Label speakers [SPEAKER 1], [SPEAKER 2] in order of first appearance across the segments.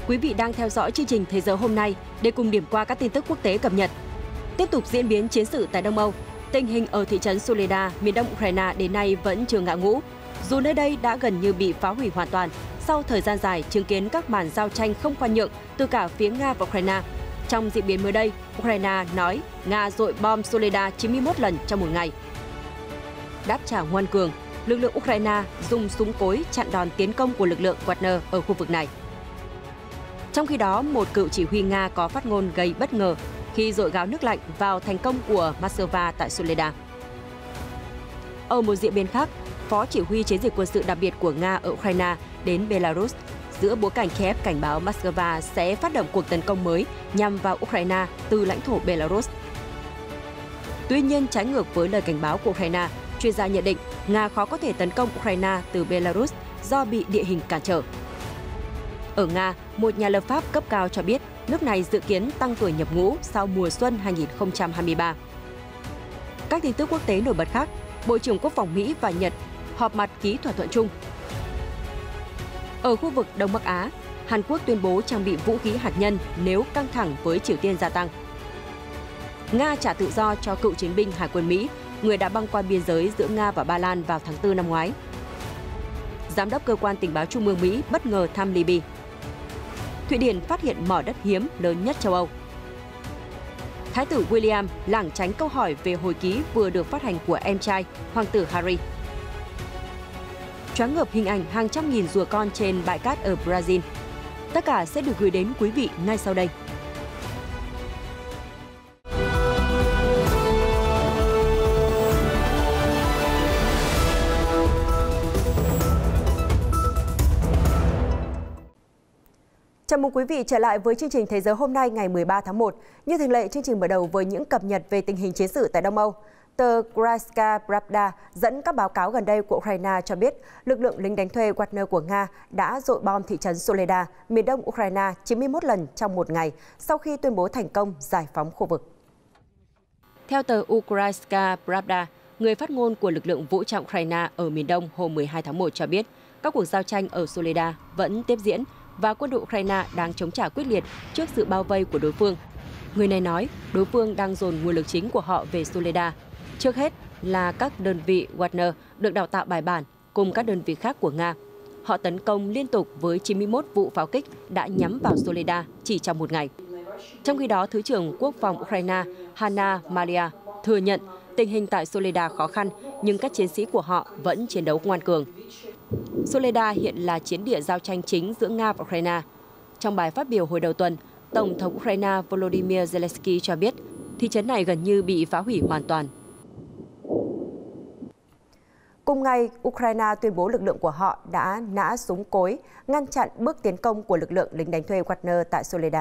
[SPEAKER 1] Quý vị đang theo dõi chương trình Thế giới hôm nay để cùng điểm qua các tin tức quốc tế cập nhật. Tiếp tục diễn biến chiến sự tại Đông Âu, tình hình ở thị trấn Soledar, miền đông Ukraine đến nay vẫn chưa ngã ngũ. Dù nơi đây đã gần như bị phá hủy hoàn toàn sau thời gian dài chứng kiến các màn giao tranh không khoan nhượng từ cả phía Nga và Ukraine. Trong diễn biến mới đây, Ukraine nói Nga dội bom Soledar 91 lần trong một ngày. Đáp trả ngoan cường, lực lượng Ukraine dùng súng cối chặn đòn tiến công của lực lượng Wagner ở khu vực này. Trong khi đó, một cựu chỉ huy Nga có phát ngôn gây bất ngờ khi dội gáo nước lạnh vào thành công của Moscow tại Soledar. Ở một diễn biến khác, Phó Chỉ huy Chiến dịch quân sự đặc biệt của Nga ở Ukraine đến Belarus giữa bối cảnh Kiev cảnh báo Moscow sẽ phát động cuộc tấn công mới nhằm vào Ukraine từ lãnh thổ Belarus. Tuy nhiên, trái ngược với lời cảnh báo của Ukraine, chuyên gia nhận định Nga khó có thể tấn công Ukraine từ Belarus do bị địa hình cản trở. Ở Nga, một nhà lập pháp cấp cao cho biết nước này dự kiến tăng tuổi nhập ngũ sau mùa xuân 2023. Các tin tức quốc tế nổi bật khác, Bộ trưởng Quốc phòng Mỹ và Nhật họp mặt ký thỏa thuận chung. Ở khu vực Đông Bắc Á, Hàn Quốc tuyên bố trang bị vũ khí hạt nhân nếu căng thẳng với Triều Tiên gia tăng. Nga trả tự do cho cựu chiến binh Hải quân Mỹ, người đã băng qua biên giới giữa Nga và Ba Lan vào tháng 4 năm ngoái. Giám đốc Cơ quan Tình báo Trung ương Mỹ bất ngờ thăm Libya. Thụy Điển phát hiện mỏ đất hiếm lớn nhất châu Âu. Thái tử William lảng tránh câu hỏi về hồi ký vừa được phát hành của em trai, Hoàng tử Harry. Choáng ngợp hình ảnh hàng trăm nghìn rùa con trên bãi cát ở Brazil. Tất cả sẽ được gửi đến quý vị ngay sau đây. Chào mừng quý vị trở lại với chương trình Thế giới hôm nay ngày 13 tháng 1. Như thường lệ, chương trình mở đầu với những cập nhật về tình hình chiến sự tại Đông Âu. Tờ Ukrainska Pravda dẫn các báo cáo gần đây của Ukraine cho biết lực lượng lính đánh thuê Wagner của Nga đã dội bom thị trấn Soledar, miền đông Ukraine 91 lần trong một ngày sau khi tuyên bố thành công giải phóng khu vực. Theo tờ Ukrainska Pravda, người phát ngôn của lực lượng vũ trang Ukraine ở miền đông hôm 12 tháng 1 cho biết các cuộc giao tranh ở Soledar vẫn tiếp diễn và quân đội Ukraine đang chống trả quyết liệt trước sự bao vây của đối phương. Người này nói đối phương đang dồn nguồn lực chính của họ về Soledar. Trước hết là các đơn vị Wagner được đào tạo bài bản cùng các đơn vị khác của Nga. Họ tấn công liên tục với 91 vụ pháo kích đã nhắm vào Soledar chỉ trong một ngày. Trong khi đó, Thứ trưởng Quốc phòng Ukraine Hanna Malia thừa nhận tình hình tại Soledar khó khăn nhưng các chiến sĩ của họ vẫn chiến đấu ngoan cường. Soledar hiện là chiến địa giao tranh chính giữa Nga và Ukraine. Trong bài phát biểu hồi đầu tuần, Tổng thống Ukraine Volodymyr Zelensky cho biết thị trấn này gần như bị phá hủy hoàn toàn. Cùng ngày, Ukraine tuyên bố lực lượng của họ đã nã súng cối, ngăn chặn bước tiến công của lực lượng lính đánh thuê Wagner tại Soledar.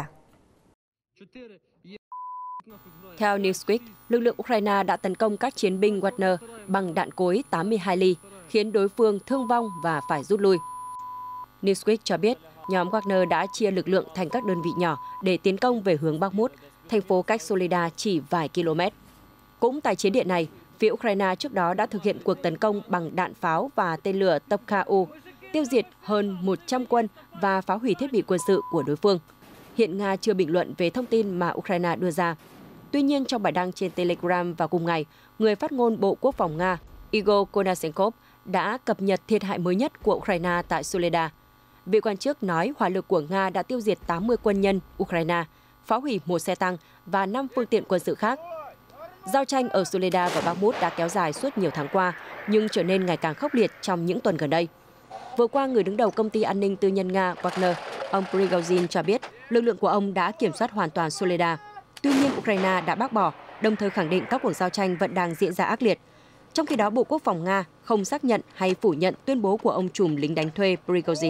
[SPEAKER 1] Theo Newsweek, lực lượng Ukraine đã tấn công các chiến binh Wagner bằng đạn cối 82 ly, khiến đối phương thương vong và phải rút lui. Newsweek cho biết nhóm Wagner đã chia lực lượng thành các đơn vị nhỏ để tiến công về hướng Bakhmut, thành phố cách Soledar chỉ vài km. Cũng tại chiến địa này, phía Ukraine trước đó đã thực hiện cuộc tấn công bằng đạn pháo và tên lửa Toka-U, tiêu diệt hơn 100 quân và phá hủy thiết bị quân sự của đối phương. Hiện Nga chưa bình luận về thông tin mà Ukraine đưa ra. Tuy nhiên, trong bài đăng trên Telegram vào cùng ngày, người phát ngôn Bộ Quốc phòng Nga Igor Konashenkov đã cập nhật thiệt hại mới nhất của Ukraine tại Soledar. Vị quan chức nói hỏa lực của Nga đã tiêu diệt 80 quân nhân Ukraine, phá hủy một xe tăng và 5 phương tiện quân sự khác. Giao tranh ở Soledar và Bakhmut đã kéo dài suốt nhiều tháng qua, nhưng trở nên ngày càng khốc liệt trong những tuần gần đây. Vừa qua, người đứng đầu công ty an ninh tư nhân Nga Wagner, ông Prigozhin cho biết lực lượng của ông đã kiểm soát hoàn toàn Soledar. Tuy nhiên, Ukraine đã bác bỏ, đồng thời khẳng định các cuộc giao tranh vẫn đang diễn ra ác liệt. Trong khi đó, Bộ Quốc phòng Nga không xác nhận hay phủ nhận tuyên bố của ông trùm lính đánh thuê Prigozhin.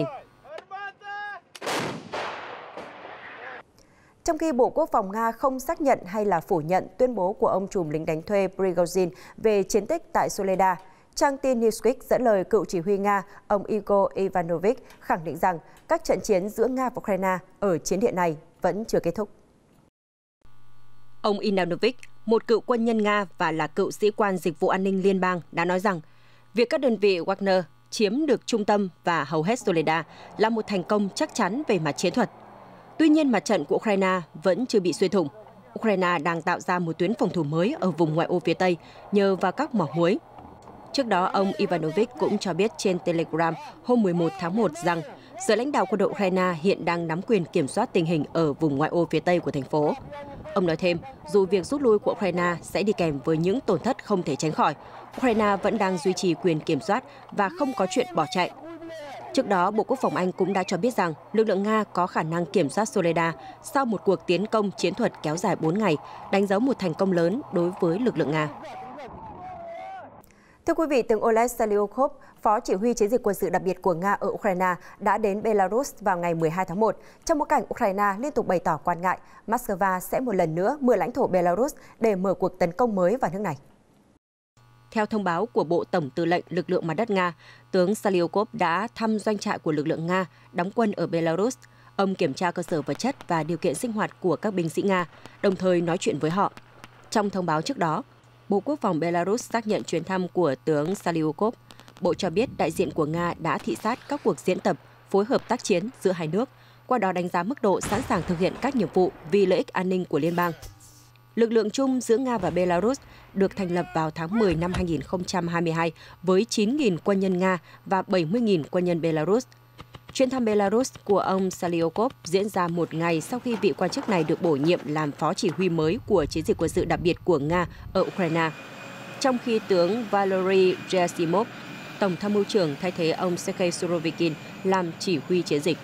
[SPEAKER 1] Trong khi Bộ Quốc phòng Nga không xác nhận hay là phủ nhận tuyên bố của ông trùm lính đánh thuê Prigozhin về chiến tích tại Soledar, trang tin Newsweek dẫn lời cựu chỉ huy Nga, ông Igor Ivanovich khẳng định rằng các trận chiến giữa Nga và Ukraine ở chiến địa này vẫn chưa kết thúc. Ông Ivanovich, một cựu quân nhân Nga và là cựu sĩ quan dịch vụ an ninh liên bang, đã nói rằng việc các đơn vị Wagner chiếm được trung tâm và hầu hết Soledar là một thành công chắc chắn về mặt chiến thuật. Tuy nhiên, mặt trận của Ukraine vẫn chưa bị xuyên thủng. Ukraine đang tạo ra một tuyến phòng thủ mới ở vùng ngoại ô phía Tây nhờ vào các mỏ muối. Trước đó, ông Ivanovich cũng cho biết trên Telegram hôm 11 tháng 1 rằng giới lãnh đạo quân đội Ukraine hiện đang nắm quyền kiểm soát tình hình ở vùng ngoại ô phía Tây của thành phố. Ông nói thêm, dù việc rút lui của Ukraine sẽ đi kèm với những tổn thất không thể tránh khỏi, Ukraine vẫn đang duy trì quyền kiểm soát và không có chuyện bỏ chạy. Trước đó, Bộ Quốc phòng Anh cũng đã cho biết rằng lực lượng Nga có khả năng kiểm soát Soledar sau một cuộc tiến công chiến thuật kéo dài 4 ngày, đánh dấu một thành công lớn đối với lực lượng Nga.
[SPEAKER 2] Thưa quý vị, tướng Oleg Selyukov, Phó Chỉ huy Chiến dịch quân sự đặc biệt của Nga ở Ukraine, đã đến Belarus vào ngày 12 tháng 1, trong bối cảnh Ukraine liên tục bày tỏ quan ngại Moscow sẽ một lần nữa mượn lãnh thổ Belarus để mở cuộc tấn công mới vào nước này.
[SPEAKER 1] Theo thông báo của Bộ Tổng tư lệnh lực lượng mặt đất Nga, tướng Selyukov đã thăm doanh trại của lực lượng Nga đóng quân ở Belarus. Ông kiểm tra cơ sở vật chất và điều kiện sinh hoạt của các binh sĩ Nga, đồng thời nói chuyện với họ. Trong thông báo trước đó, Bộ Quốc phòng Belarus xác nhận chuyến thăm của tướng Selyukov. Bộ cho biết đại diện của Nga đã thị sát các cuộc diễn tập, phối hợp tác chiến giữa hai nước, qua đó đánh giá mức độ sẵn sàng thực hiện các nhiệm vụ vì lợi ích an ninh của liên bang. Lực lượng chung giữa Nga và Belarus được thành lập vào tháng 10 năm 2022 với 9.000 quân nhân Nga và 70.000 quân nhân Belarus. Chuyến thăm Belarus của ông Selyukov diễn ra một ngày sau khi vị quan chức này được bổ nhiệm làm phó chỉ huy mới của chiến dịch quân sự đặc biệt của Nga ở Ukraine, trong khi tướng Valery Gerasimov, Tổng tham mưu trưởng thay thế ông Sergei Surovikin làm chỉ huy chiến dịch.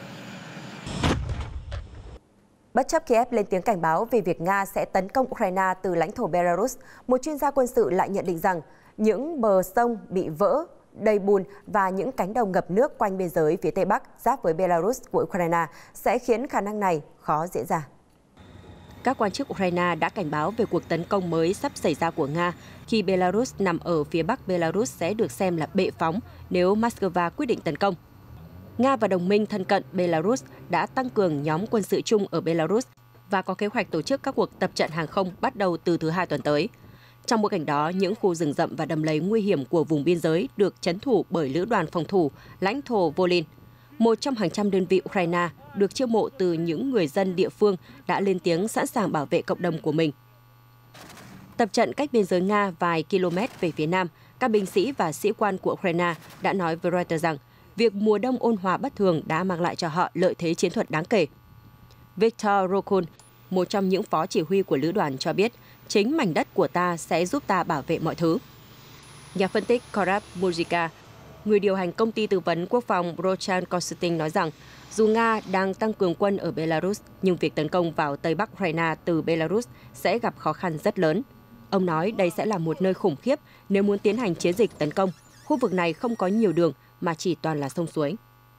[SPEAKER 2] Bất chấp Kiev lên tiếng cảnh báo về việc Nga sẽ tấn công Ukraine từ lãnh thổ Belarus, một chuyên gia quân sự lại nhận định rằng những bờ sông bị vỡ, đầy bùn và những cánh đồng ngập nước quanh biên giới phía Tây Bắc giáp với Belarus của Ukraine sẽ khiến khả năng này khó diễn ra.
[SPEAKER 1] Các quan chức Ukraine đã cảnh báo về cuộc tấn công mới sắp xảy ra của Nga khi Belarus nằm ở phía Bắc. Belarus sẽ được xem là bệ phóng nếu Moscow quyết định tấn công. Nga và đồng minh thân cận Belarus đã tăng cường nhóm quân sự chung ở Belarus và có kế hoạch tổ chức các cuộc tập trận hàng không bắt đầu từ thứ Hai tuần tới. Trong bối cảnh đó, những khu rừng rậm và đầm lầy nguy hiểm của vùng biên giới được trấn thủ bởi Lữ đoàn phòng thủ lãnh thổ Volyn, một trong hàng trăm đơn vị Ukraine được chiêu mộ từ những người dân địa phương đã lên tiếng sẵn sàng bảo vệ cộng đồng của mình. Tập trận cách biên giới Nga vài km về phía nam, các binh sĩ và sĩ quan của Ukraine đã nói với Reuters rằng việc mùa đông ôn hòa bất thường đã mang lại cho họ lợi thế chiến thuật đáng kể. Viktor Rokun, một trong những phó chỉ huy của lữ đoàn cho biết, chính mảnh đất của ta sẽ giúp ta bảo vệ mọi thứ. Nhà phân tích Korab Muzika, người điều hành công ty tư vấn quốc phòng Brochan Consulting nói rằng, dù Nga đang tăng cường quân ở Belarus, nhưng việc tấn công vào Tây Bắc Ukraine từ Belarus sẽ gặp khó khăn rất lớn. Ông nói đây sẽ là một nơi khủng khiếp nếu muốn tiến hành chiến dịch tấn công. Khu vực này không có nhiều đường mà chỉ toàn là sông suối.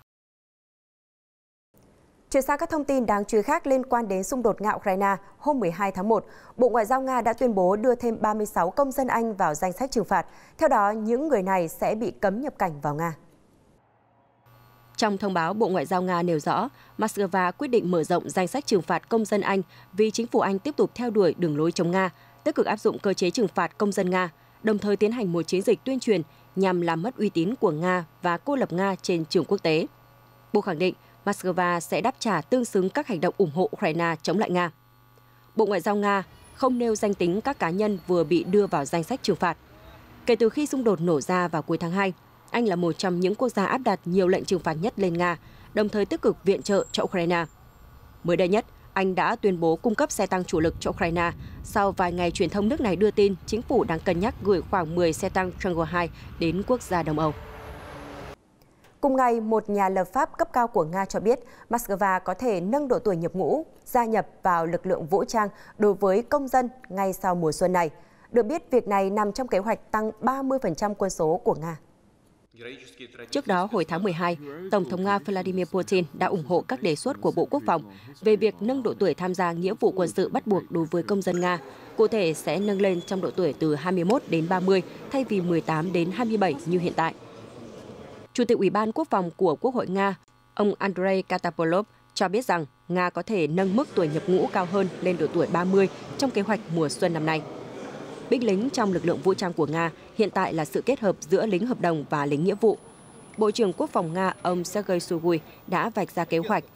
[SPEAKER 2] Chuyển sang các thông tin đáng chú ý khác liên quan đến xung đột Nga-Ukraine, hôm 12 tháng 1, Bộ Ngoại giao Nga đã tuyên bố đưa thêm 36 công dân Anh vào danh sách trừng phạt. Theo đó, những người này sẽ bị cấm nhập cảnh vào Nga.
[SPEAKER 1] Trong thông báo, Bộ Ngoại giao Nga nêu rõ, Moscow quyết định mở rộng danh sách trừng phạt công dân Anh vì chính phủ Anh tiếp tục theo đuổi đường lối chống Nga, tích cực áp dụng cơ chế trừng phạt công dân Nga, đồng thời tiến hành một chiến dịch tuyên truyền nhằm làm mất uy tín của Nga và cô lập Nga trên trường quốc tế. Bộ khẳng định Moscow sẽ đáp trả tương xứng các hành động ủng hộ Ukraine chống lại Nga. Bộ Ngoại giao Nga không nêu danh tính các cá nhân vừa bị đưa vào danh sách trừng phạt. Kể từ khi xung đột nổ ra vào cuối tháng 2, Anh là một trong những quốc gia áp đặt nhiều lệnh trừng phạt nhất lên Nga, đồng thời tích cực viện trợ cho Ukraine. Mới đây nhất, Anh đã tuyên bố cung cấp xe tăng chủ lực cho Ukraine sau vài ngày truyền thông nước này đưa tin chính phủ đang cân nhắc gửi khoảng 10 xe tăng Chang'e 2 đến quốc gia Đông Âu.
[SPEAKER 2] Cùng ngày, một nhà lập pháp cấp cao của Nga cho biết Moscow có thể nâng độ tuổi nhập ngũ, gia nhập vào lực lượng vũ trang đối với công dân ngay sau mùa xuân này. Được biết, việc này nằm trong kế hoạch tăng 30% quân số của Nga.
[SPEAKER 1] Trước đó, hồi tháng 12, Tổng thống Nga Vladimir Putin đã ủng hộ các đề xuất của Bộ Quốc phòng về việc nâng độ tuổi tham gia nghĩa vụ quân sự bắt buộc đối với công dân Nga. Cụ thể sẽ nâng lên trong độ tuổi từ 21 đến 30 thay vì 18 đến 27 như hiện tại. Chủ tịch Ủy ban Quốc phòng của Quốc hội Nga, ông Andrei Katapolov cho biết rằng Nga có thể nâng mức tuổi nhập ngũ cao hơn lên độ tuổi 30 trong kế hoạch mùa xuân năm nay. Binh lính trong lực lượng vũ trang của Nga hiện tại là sự kết hợp giữa lính hợp đồng và lính nghĩa vụ. Bộ trưởng Quốc phòng Nga ông Sergei Shoigu đã vạch ra kế hoạch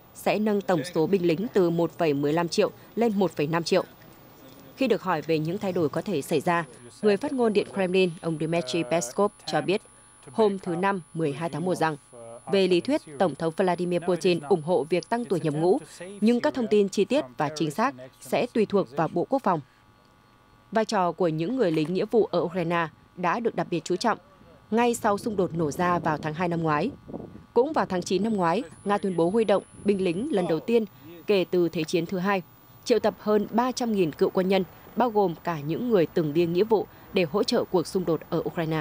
[SPEAKER 1] sẽ nâng tổng số binh lính từ 1,15 triệu lên 1,5 triệu. Khi được hỏi về những thay đổi có thể xảy ra, người phát ngôn Điện Kremlin, ông Dmitry Peskov cho biết hôm thứ Năm 12 tháng 1 rằng, về lý thuyết, Tổng thống Vladimir Putin ủng hộ việc tăng tuổi nhập ngũ, nhưng các thông tin chi tiết và chính xác sẽ tùy thuộc vào Bộ Quốc phòng. Vai trò của những người lính nghĩa vụ ở Ukraine đã được đặc biệt chú trọng ngay sau xung đột nổ ra vào tháng 2 năm ngoái. Cũng vào tháng 9 năm ngoái, Nga tuyên bố huy động binh lính lần đầu tiên kể từ Thế chiến thứ hai, triệu tập hơn 300.000 cựu quân nhân, bao gồm cả những người từng đi nghĩa vụ để hỗ trợ cuộc xung đột ở Ukraine.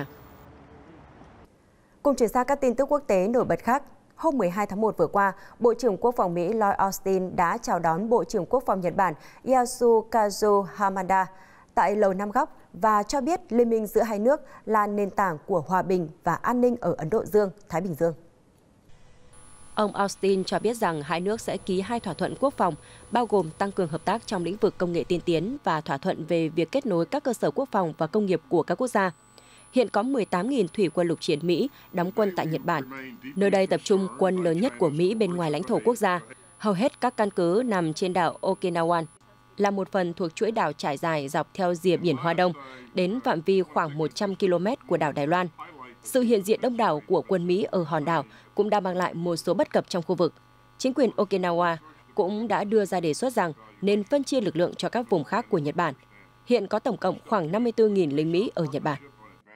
[SPEAKER 2] Cùng chuyển sang các tin tức quốc tế nổi bật khác, hôm 12 tháng 1 vừa qua, Bộ trưởng Quốc phòng Mỹ Lloyd Austin đã chào đón Bộ trưởng Quốc phòng Nhật Bản Yasukazu Hamada tại Lầu Năm Góc và cho biết liên minh giữa hai nước là nền tảng của hòa bình và an ninh ở Ấn Độ Dương, Thái Bình Dương.
[SPEAKER 1] Ông Austin cho biết rằng hai nước sẽ ký 2 thỏa thuận quốc phòng, bao gồm tăng cường hợp tác trong lĩnh vực công nghệ tiên tiến và thỏa thuận về việc kết nối các cơ sở quốc phòng và công nghiệp của các quốc gia. Hiện có 18.000 thủy quân lục chiến Mỹ đóng quân tại Nhật Bản. Nơi đây tập trung quân lớn nhất của Mỹ bên ngoài lãnh thổ quốc gia. Hầu hết các căn cứ nằm trên đảo Okinawa, là một phần thuộc chuỗi đảo trải dài dọc theo rìa biển Hoa Đông, đến phạm vi khoảng 100 km của đảo Đài Loan. Sự hiện diện đông đảo của quân Mỹ ở hòn đảo cũng đã mang lại một số bất cập trong khu vực. Chính quyền Okinawa cũng đã đưa ra đề xuất rằng nên phân chia lực lượng cho các vùng khác của Nhật Bản. Hiện có tổng cộng khoảng 54.000 lính Mỹ ở Nhật Bản.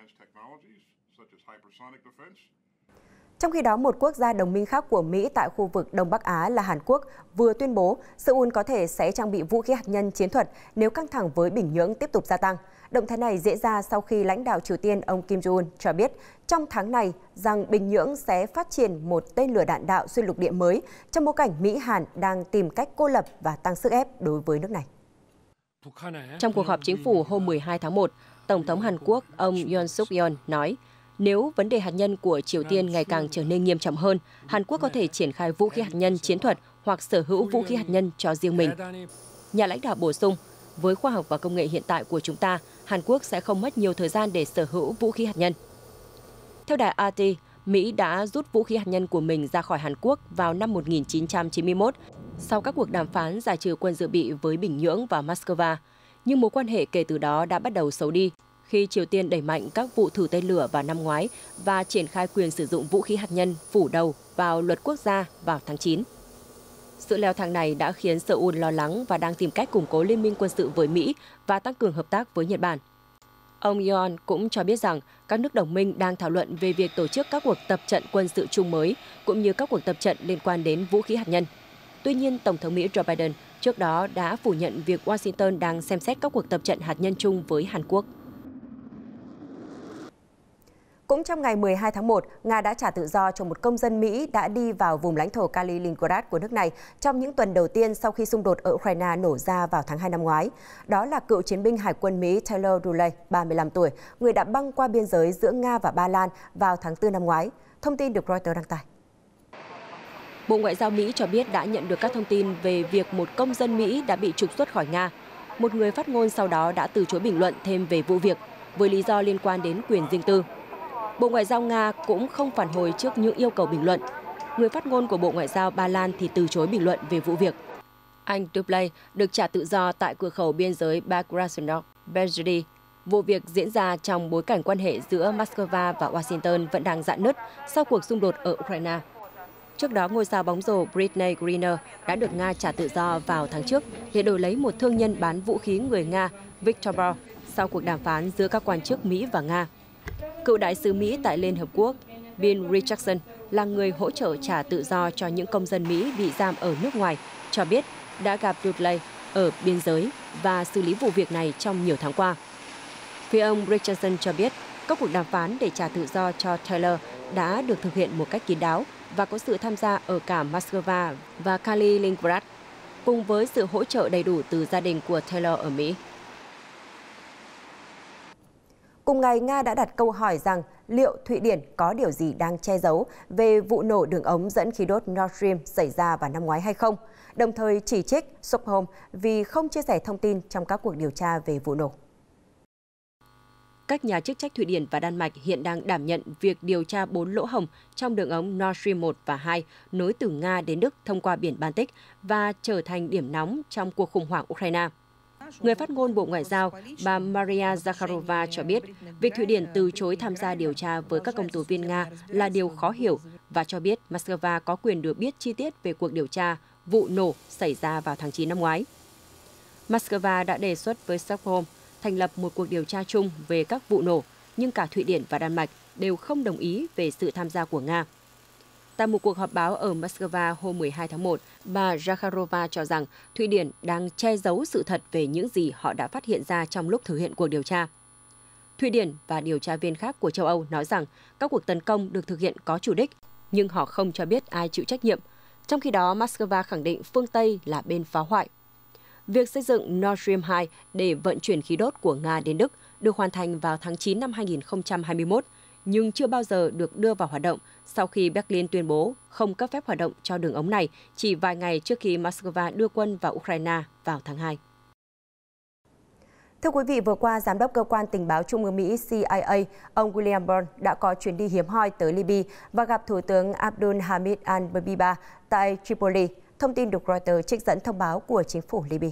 [SPEAKER 2] Trong khi đó, một quốc gia đồng minh khác của Mỹ tại khu vực Đông Bắc Á là Hàn Quốc vừa tuyên bố Seoul có thể sẽ trang bị vũ khí hạt nhân chiến thuật nếu căng thẳng với Bình Nhưỡng tiếp tục gia tăng. Động thái này diễn ra sau khi lãnh đạo Triều Tiên ông Kim Jong-un cho biết trong tháng này rằng Bình Nhưỡng sẽ phát triển một tên lửa đạn đạo xuyên lục địa mới trong bối cảnh Mỹ-Hàn đang tìm cách cô lập và tăng sức ép đối với nước này.
[SPEAKER 1] Trong cuộc họp chính phủ hôm 12 tháng 1, Tổng thống Hàn Quốc ông Yoon suk yeol nói nếu vấn đề hạt nhân của Triều Tiên ngày càng trở nên nghiêm trọng hơn, Hàn Quốc có thể triển khai vũ khí hạt nhân chiến thuật hoặc sở hữu vũ khí hạt nhân cho riêng mình. Nhà lãnh đạo bổ sung, với khoa học và công nghệ hiện tại của chúng ta, Hàn Quốc sẽ không mất nhiều thời gian để sở hữu vũ khí hạt nhân. Theo đài RT, Mỹ đã rút vũ khí hạt nhân của mình ra khỏi Hàn Quốc vào năm 1991 sau các cuộc đàm phán giải trừ quân dự bị với Bình Nhưỡng và Moscow. Nhưng mối quan hệ kể từ đó đã bắt đầu xấu đi khi Triều Tiên đẩy mạnh các vụ thử tên lửa vào năm ngoái và triển khai quyền sử dụng vũ khí hạt nhân phủ đầu vào luật quốc gia vào tháng 9. Sự leo thang này đã khiến Seoul lo lắng và đang tìm cách củng cố liên minh quân sự với Mỹ và tăng cường hợp tác với Nhật Bản. Ông Yeon cũng cho biết rằng các nước đồng minh đang thảo luận về việc tổ chức các cuộc tập trận quân sự chung mới, cũng như các cuộc tập trận liên quan đến vũ khí hạt nhân. Tuy nhiên, Tổng thống Mỹ Joe Biden trước đó đã phủ nhận việc Washington đang xem xét các cuộc tập trận hạt nhân chung với Hàn Quốc.
[SPEAKER 2] Cũng trong ngày 12 tháng 1, Nga đã trả tự do cho một công dân Mỹ đã đi vào vùng lãnh thổ Kaliningrad của nước này trong những tuần đầu tiên sau khi xung đột ở Ukraine nổ ra vào tháng 2 năm ngoái. Đó là cựu chiến binh Hải quân Mỹ Taylor Dooley, 35 tuổi, người đã băng qua biên giới giữa Nga và Ba Lan vào tháng 4 năm ngoái. Thông tin được Reuters đăng tải.
[SPEAKER 1] Bộ Ngoại giao Mỹ cho biết đã nhận được các thông tin về việc một công dân Mỹ đã bị trục xuất khỏi Nga. Một người phát ngôn sau đó đã từ chối bình luận thêm về vụ việc, với lý do liên quan đến quyền riêng tư. Bộ Ngoại giao Nga cũng không phản hồi trước những yêu cầu bình luận. Người phát ngôn của Bộ Ngoại giao Ba Lan thì từ chối bình luận về vụ việc. Anh Duplay được trả tự do tại cửa khẩu biên giới Bagration, Belgium. Vụ việc diễn ra trong bối cảnh quan hệ giữa Moscow và Washington vẫn đang rạn nứt sau cuộc xung đột ở Ukraine. Trước đó, ngôi sao bóng rổ Brittney Griner đã được Nga trả tự do vào tháng trước để đổi lấy một thương nhân bán vũ khí người Nga, Victor Bout, sau cuộc đàm phán giữa các quan chức Mỹ và Nga. Cựu đại sứ Mỹ tại Liên Hợp Quốc, Bill Richardson, là người hỗ trợ trả tự do cho những công dân Mỹ bị giam ở nước ngoài, cho biết đã gặp Dudley ở biên giới và xử lý vụ việc này trong nhiều tháng qua. Phía ông Richardson cho biết các cuộc đàm phán để trả tự do cho Taylor đã được thực hiện một cách kín đáo và có sự tham gia ở cả Moscow và Kaliningrad, cùng với sự hỗ trợ đầy đủ từ gia đình của Taylor ở Mỹ.
[SPEAKER 2] Cùng ngày, Nga đã đặt câu hỏi rằng liệu Thụy Điển có điều gì đang che giấu về vụ nổ đường ống dẫn khí đốt Nord Stream xảy ra vào năm ngoái hay không, đồng thời chỉ trích Stockholm vì không chia sẻ thông tin trong các cuộc điều tra về vụ nổ.
[SPEAKER 1] Các nhà chức trách Thụy Điển và Đan Mạch hiện đang đảm nhận việc điều tra 4 lỗ hổng trong đường ống Nord Stream 1 và 2 nối từ Nga đến Đức thông qua biển Baltic và trở thành điểm nóng trong cuộc khủng hoảng Ukraine. Người phát ngôn Bộ Ngoại giao, bà Maria Zakharova cho biết, việc Thụy Điển từ chối tham gia điều tra với các công tố viên Nga là điều khó hiểu và cho biết Moscow có quyền được biết chi tiết về cuộc điều tra vụ nổ xảy ra vào tháng 9 năm ngoái. Moscow đã đề xuất với Stockholm thành lập một cuộc điều tra chung về các vụ nổ, nhưng cả Thụy Điển và Đan Mạch đều không đồng ý về sự tham gia của Nga. Tại một cuộc họp báo ở Moscow hôm 12 tháng 1, bà Zakharova cho rằng Thụy Điển đang che giấu sự thật về những gì họ đã phát hiện ra trong lúc thực hiện cuộc điều tra. Thụy Điển và điều tra viên khác của châu Âu nói rằng các cuộc tấn công được thực hiện có chủ đích, nhưng họ không cho biết ai chịu trách nhiệm. Trong khi đó, Moscow khẳng định phương Tây là bên phá hoại. Việc xây dựng Nord Stream 2 để vận chuyển khí đốt của Nga đến Đức được hoàn thành vào tháng 9 năm 2021, nhưng chưa bao giờ được đưa vào hoạt động sau khi Berlin tuyên bố không cấp phép hoạt động cho đường ống này chỉ vài ngày trước khi Moscow đưa quân vào Ukraine vào tháng 2.
[SPEAKER 2] Thưa quý vị, vừa qua, Giám đốc Cơ quan Tình báo Trung ương Mỹ CIA, ông William Burns đã có chuyến đi hiếm hoi tới Libya và gặp Thủ tướng Abdul Hamid al-Dabeiba tại Tripoli. Thông tin được Reuters trích dẫn thông báo của chính phủ Libya.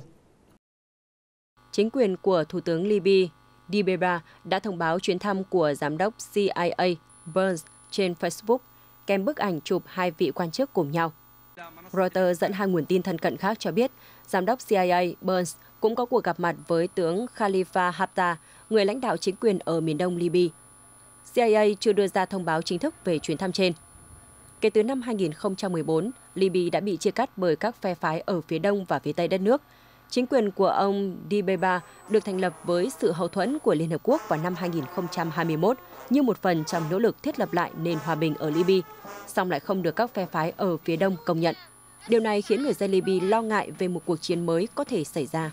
[SPEAKER 1] Chính quyền của Thủ tướng Libya Dabeiba đã thông báo chuyến thăm của Giám đốc CIA Burns trên Facebook, kèm bức ảnh chụp hai vị quan chức cùng nhau. Reuters dẫn hai nguồn tin thân cận khác cho biết, Giám đốc CIA Burns cũng có cuộc gặp mặt với tướng Khalifa Haftar, người lãnh đạo chính quyền ở miền đông Libya. CIA chưa đưa ra thông báo chính thức về chuyến thăm trên. Kể từ năm 2014, Libya đã bị chia cắt bởi các phe phái ở phía đông và phía tây đất nước. Chính quyền của ông Dabeiba được thành lập với sự hậu thuẫn của Liên Hợp Quốc vào năm 2021 như một phần trong nỗ lực thiết lập lại nền hòa bình ở Libya, song lại không được các phe phái ở phía đông công nhận. Điều này khiến người dân Libya lo ngại về một cuộc chiến mới có thể xảy ra.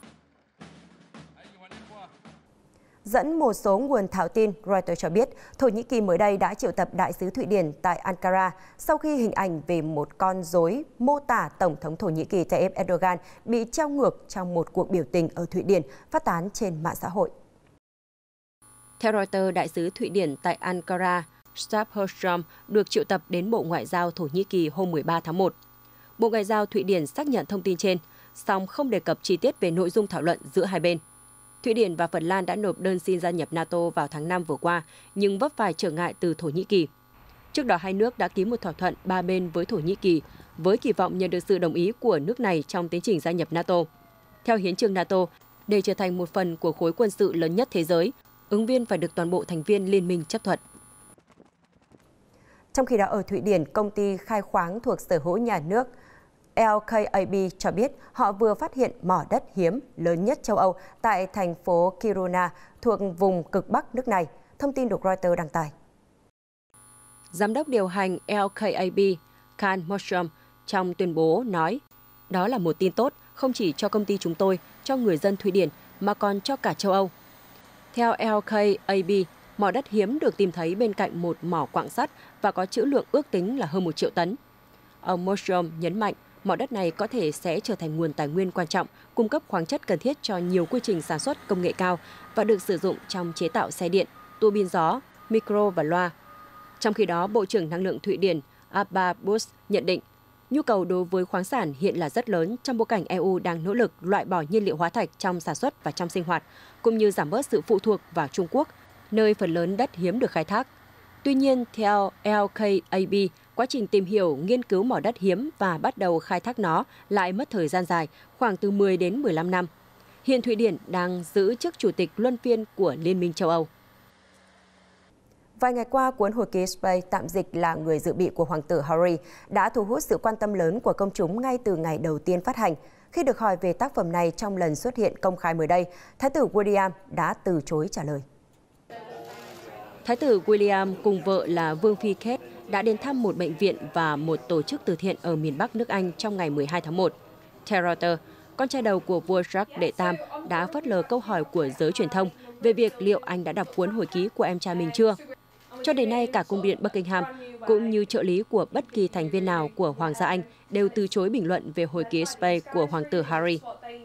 [SPEAKER 2] Dẫn một số nguồn thạo tin, Reuters cho biết Thổ Nhĩ Kỳ mới đây đã triệu tập đại sứ Thụy Điển tại Ankara sau khi hình ảnh về một con rối mô tả Tổng thống Thổ Nhĩ Kỳ Tayyip Erdogan bị treo ngược trong một cuộc biểu tình ở Thụy Điển phát tán trên mạng xã hội.
[SPEAKER 1] Theo Reuters, đại sứ Thụy Điển tại Ankara, Staff Herstrom, được triệu tập đến Bộ Ngoại giao Thổ Nhĩ Kỳ hôm 13 tháng 1. Bộ Ngoại giao Thụy Điển xác nhận thông tin trên, song không đề cập chi tiết về nội dung thảo luận giữa hai bên. Thụy Điển và Phần Lan đã nộp đơn xin gia nhập NATO vào tháng 5 vừa qua, nhưng vấp phải trở ngại từ Thổ Nhĩ Kỳ. Trước đó, hai nước đã ký một thỏa thuận ba bên với Thổ Nhĩ Kỳ, với kỳ vọng nhận được sự đồng ý của nước này trong tiến trình gia nhập NATO. Theo hiến chương NATO, để trở thành một phần của khối quân sự lớn nhất thế giới, ứng viên phải được toàn bộ thành viên liên minh chấp thuận.
[SPEAKER 2] Trong khi đó, ở Thụy Điển, công ty khai khoáng thuộc sở hữu nhà nước LKAB cho biết họ vừa phát hiện mỏ đất hiếm lớn nhất châu Âu tại thành phố Kiruna thuộc vùng cực Bắc nước này. Thông tin được Reuters đăng tải.
[SPEAKER 1] Giám đốc điều hành LKAB, Khan Mostrom, trong tuyên bố nói, đó là một tin tốt không chỉ cho công ty chúng tôi, cho người dân Thụy Điển mà còn cho cả châu Âu. Theo LKAB, mỏ đất hiếm được tìm thấy bên cạnh một mỏ quặng sắt và có trữ lượng ước tính là hơn 1 triệu tấn. Ông Mostrom nhấn mạnh, mỏ đất này có thể sẽ trở thành nguồn tài nguyên quan trọng, cung cấp khoáng chất cần thiết cho nhiều quy trình sản xuất công nghệ cao và được sử dụng trong chế tạo xe điện, tua bin gió, micro và loa. Trong khi đó, Bộ trưởng Năng lượng Thụy Điển Abba Busch nhận định, nhu cầu đối với khoáng sản hiện là rất lớn trong bối cảnh EU đang nỗ lực loại bỏ nhiên liệu hóa thạch trong sản xuất và trong sinh hoạt, cũng như giảm bớt sự phụ thuộc vào Trung Quốc, nơi phần lớn đất hiếm được khai thác. Tuy nhiên, theo LKAB, quá trình tìm hiểu, nghiên cứu mỏ đất hiếm và bắt đầu khai thác nó lại mất thời gian dài, khoảng từ 10 đến 15 năm. Hiện Thụy Điển đang giữ chức chủ tịch luân phiên của Liên minh châu Âu.
[SPEAKER 2] Vài ngày qua, cuốn hồi ký Space, tạm dịch là Người dự bị của Hoàng tử Harry, đã thu hút sự quan tâm lớn của công chúng ngay từ ngày đầu tiên phát hành. Khi được hỏi về tác phẩm này trong lần xuất hiện công khai mới đây, Thái tử William đã từ chối trả lời.
[SPEAKER 1] Thái tử William cùng vợ là Vương phi Kate đã đến thăm một bệnh viện và một tổ chức từ thiện ở miền Bắc nước Anh trong ngày 12 tháng 1. Theo Reuters, con trai đầu của vua Charles đệ Tam đã phớt lờ câu hỏi của giới truyền thông về việc liệu anh đã đọc cuốn hồi ký của em trai mình chưa. Cho đến nay, cả cung điện Buckingham cũng như trợ lý của bất kỳ thành viên nào của Hoàng gia Anh đều từ chối bình luận về hồi ký Space của Hoàng tử Harry.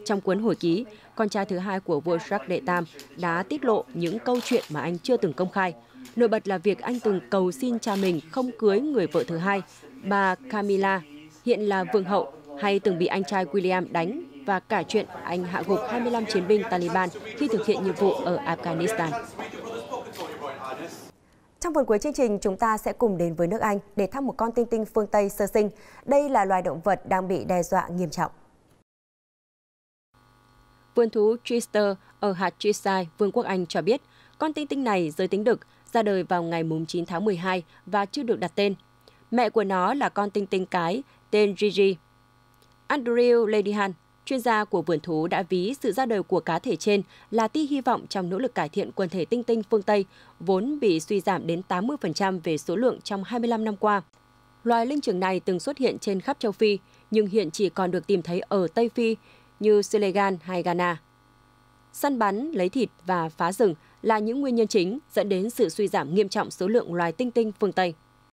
[SPEAKER 1] Trong cuốn hồi ký, con trai thứ hai của vua Jacques đệ Tam đã tiết lộ những câu chuyện mà anh chưa từng công khai. Nổi bật là việc anh từng cầu xin cha mình không cưới người vợ thứ hai, bà Camilla, hiện là vương hậu, hay từng bị anh trai William đánh, và cả chuyện anh hạ gục 25 chiến binh Taliban khi thực hiện nhiệm vụ ở Afghanistan.
[SPEAKER 2] Trong phần cuối chương trình, chúng ta sẽ cùng đến với nước Anh để thăm một con tinh tinh phương Tây sơ sinh. Đây là loài động vật đang bị đe dọa nghiêm trọng.
[SPEAKER 1] Vườn thú Chester ở hạt Cheshire, Vương quốc Anh cho biết con tinh tinh này giới tính đực, ra đời vào ngày 9 tháng 12 và chưa được đặt tên. Mẹ của nó là con tinh tinh cái tên Gigi. Andrew Ladyhan, chuyên gia của vườn thú, đã ví sự ra đời của cá thể trên là tia hy vọng trong nỗ lực cải thiện quần thể tinh tinh phương Tây, vốn bị suy giảm đến 80% về số lượng trong 25 năm qua. Loài linh trưởng này từng xuất hiện trên khắp châu Phi, nhưng hiện chỉ còn được tìm thấy ở Tây Phi như Senegal hay Ghana. Săn bắn, lấy thịt và phá rừng là những nguyên nhân chính dẫn đến sự suy giảm nghiêm trọng số lượng loài tinh tinh phương Tây.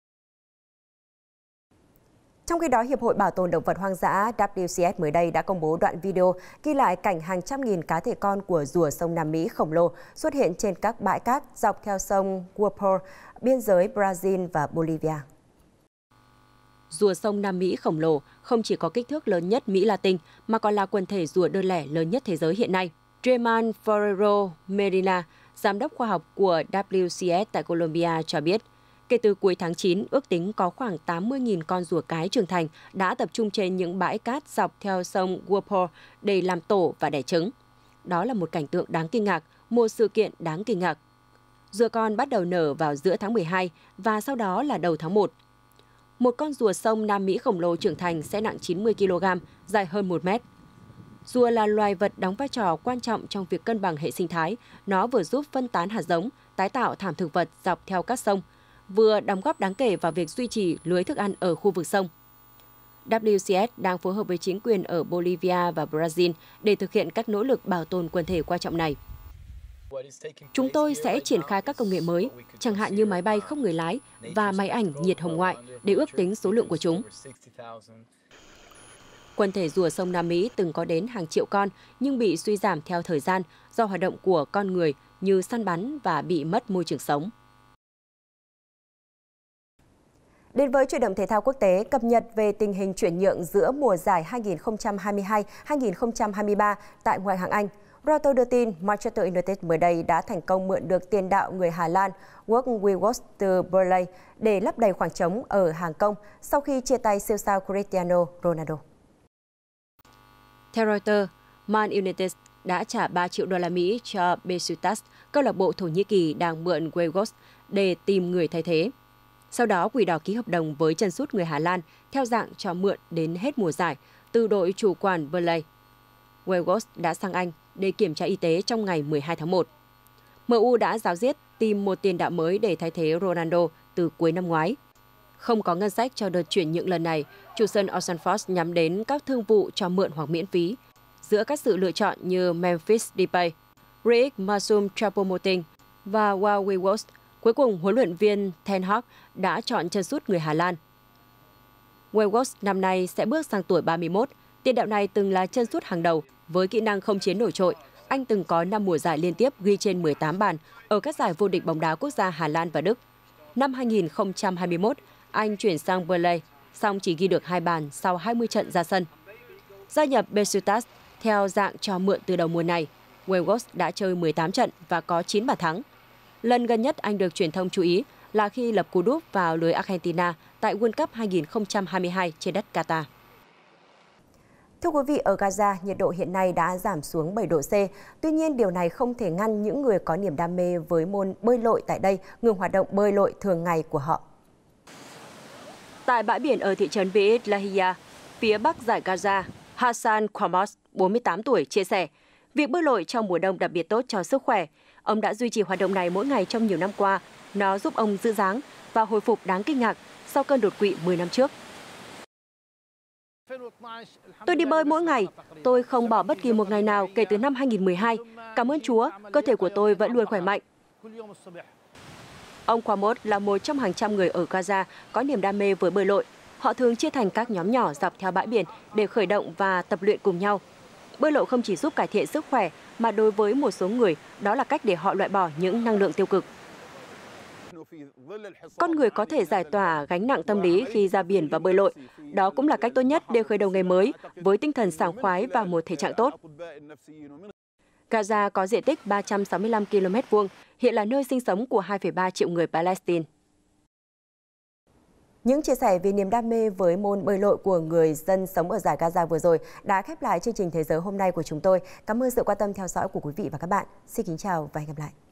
[SPEAKER 2] Trong khi đó, Hiệp hội Bảo tồn Động vật Hoang dã WCS mới đây đã công bố đoạn video ghi lại cảnh hàng trăm nghìn cá thể con của rùa sông Nam Mỹ khổng lồ xuất hiện trên các bãi cát dọc theo sông Guapore, biên giới Brazil và Bolivia.
[SPEAKER 1] Rùa sông Nam Mỹ khổng lồ không chỉ có kích thước lớn nhất Mỹ Latin mà còn là quần thể rùa đơn lẻ lớn nhất thế giới hiện nay. Reman Ferrero Medina, giám đốc khoa học của WCS tại Colombia cho biết, kể từ cuối tháng 9, ước tính có khoảng 80.000 con rùa cái trưởng thành đã tập trung trên những bãi cát dọc theo sông Guapore để làm tổ và đẻ trứng. Đó là một cảnh tượng đáng kinh ngạc, một sự kiện đáng kinh ngạc. Rùa con bắt đầu nở vào giữa tháng 12 và sau đó là đầu tháng 1. Một con rùa sông Nam Mỹ khổng lồ trưởng thành sẽ nặng 90 kg, dài hơn 1 mét. Rùa là loài vật đóng vai trò quan trọng trong việc cân bằng hệ sinh thái. Nó vừa giúp phân tán hạt giống, tái tạo thảm thực vật dọc theo các sông, vừa đóng góp đáng kể vào việc duy trì lưới thức ăn ở khu vực sông. WCS đang phối hợp với chính quyền ở Bolivia và Brazil để thực hiện các nỗ lực bảo tồn quần thể quan trọng này. Chúng tôi sẽ triển khai các công nghệ mới, chẳng hạn như máy bay không người lái và máy ảnh nhiệt hồng ngoại để ước tính số lượng của chúng. Quần thể rùa sông Nam Mỹ từng có đến hàng triệu con nhưng bị suy giảm theo thời gian do hoạt động của con người như săn bắn và bị mất môi trường sống.
[SPEAKER 2] Đến với chuyển động thể thao quốc tế, cập nhật về tình hình chuyển nhượng giữa mùa giải 2022-2023 tại ngoại hạng Anh. Reuters đưa tin Manchester United mới đây đã thành công mượn được tiền đạo người Hà Lan Wout Weghorst từ Burnley để lấp đầy khoảng trống ở hàng công sau khi chia tay siêu sao Cristiano Ronaldo.
[SPEAKER 1] Theo Reuters, Man United đã trả 3 triệu đô la Mỹ cho Besiktas, câu lạc bộ Thổ Nhĩ Kỳ đang mượn Weghorst để tìm người thay thế. Sau đó, Quỷ Đỏ ký hợp đồng với chân sút người Hà Lan theo dạng cho mượn đến hết mùa giải từ đội chủ quản Burnley. Weghorst đã sang Anh để kiểm tra y tế trong ngày 12 tháng 1. MU đã ráo riết tìm một tiền đạo mới để thay thế Ronaldo từ cuối năm ngoái. Không có ngân sách cho đợt chuyển nhượng lần này, chủ sân Old Trafford nhắm đến các thương vụ cho mượn hoặc miễn phí. Giữa các sự lựa chọn như Memphis Depay, Rick Masum Choupo-Moting và Wout Weghorst, cuối cùng huấn luyện viên Ten Hag đã chọn chân sút người Hà Lan. Weghorst năm nay sẽ bước sang tuổi 31. Tiền đạo này từng là chân sút hàng đầu với kỹ năng không chiến nổi trội. Anh từng có 5 mùa giải liên tiếp ghi trên 18 bàn ở các giải vô địch bóng đá quốc gia Hà Lan và Đức. Năm 2021, anh chuyển sang Burnley, song chỉ ghi được 2 bàn sau 20 trận ra sân. Gia nhập Besiktas theo dạng cho mượn từ đầu mùa này, Weghorst đã chơi 18 trận và có 9 bàn thắng. Lần gần nhất anh được truyền thông chú ý là khi lập cú đúp vào lưới Argentina tại World Cup 2022 trên đất Qatar.
[SPEAKER 2] Thưa quý vị, ở Gaza, nhiệt độ hiện nay đã giảm xuống 7 độ C. Tuy nhiên, điều này không thể ngăn những người có niềm đam mê với môn bơi lội tại đây ngừng hoạt động bơi lội thường ngày của họ.
[SPEAKER 1] Tại bãi biển ở thị trấn Beit Lahia, phía bắc dải Gaza, Hassan Qamos, 48 tuổi, chia sẻ, việc bơi lội trong mùa đông đặc biệt tốt cho sức khỏe. Ông đã duy trì hoạt động này mỗi ngày trong nhiều năm qua. Nó giúp ông giữ dáng và hồi phục đáng kinh ngạc sau cơn đột quỵ 10 năm trước. Tôi đi bơi mỗi ngày. Tôi không bỏ bất kỳ một ngày nào kể từ năm 2012. Cảm ơn Chúa, cơ thể của tôi vẫn luôn khỏe mạnh. Ông Qamos là một trong hàng trăm người ở Gaza có niềm đam mê với bơi lội. Họ thường chia thành các nhóm nhỏ dọc theo bãi biển để khởi động và tập luyện cùng nhau. Bơi lội không chỉ giúp cải thiện sức khỏe, mà đối với một số người, đó là cách để họ loại bỏ những năng lượng tiêu cực. Con người có thể giải tỏa gánh nặng tâm lý khi ra biển và bơi lội. Đó cũng là cách tốt nhất để khởi đầu ngày mới với tinh thần sảng khoái và một thể trạng tốt. Gaza có diện tích 365 km2, hiện là nơi sinh sống của 2,3 triệu người Palestine.
[SPEAKER 2] Những chia sẻ về niềm đam mê với môn bơi lội của người dân sống ở giải Gaza vừa rồi đã khép lại chương trình Thế giới hôm nay của chúng tôi. Cảm ơn sự quan tâm theo dõi của quý vị và các bạn. Xin kính chào và hẹn gặp lại.